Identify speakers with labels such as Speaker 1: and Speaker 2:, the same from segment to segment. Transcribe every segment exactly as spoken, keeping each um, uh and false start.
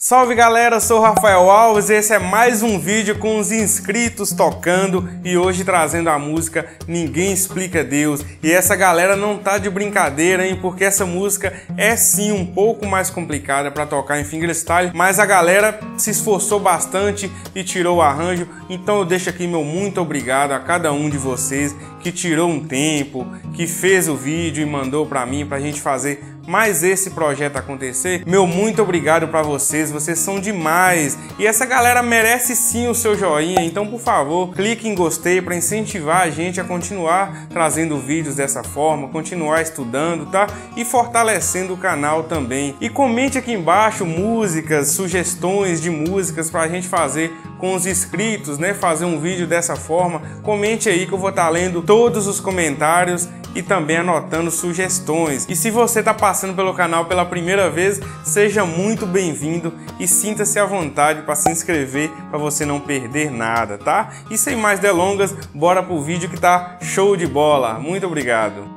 Speaker 1: Salve galera, eu sou o Rafael Alves e esse é mais um vídeo com os inscritos tocando e hoje trazendo a música Ninguém Explica Deus. E essa galera não tá de brincadeira, hein, porque essa música é sim um pouco mais complicada para tocar em fingerstyle, mas a galera se esforçou bastante e tirou o arranjo, então eu deixo aqui meu muito obrigado a cada um de vocês que tirou um tempo, que fez o vídeo e mandou para mim pra gente fazer mais esse projeto acontecer. Meu muito obrigado para vocês, vocês são demais e essa galera merece sim o seu joinha, então por favor clique em gostei para incentivar a gente a continuar trazendo vídeos dessa forma, continuar estudando, tá? E fortalecendo o canal também. E comente aqui embaixo músicas, sugestões de músicas para a gente fazer com os inscritos, né? Fazer um vídeo dessa forma. Comente aí que eu vou estar lendo todos os comentários e também anotando sugestões. E se você está passando pelo canal pela primeira vez, seja muito bem-vindo e sinta-se à vontade para se inscrever para você não perder nada, tá? E sem mais delongas, bora pro vídeo que tá show de bola. Muito obrigado!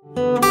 Speaker 2: Música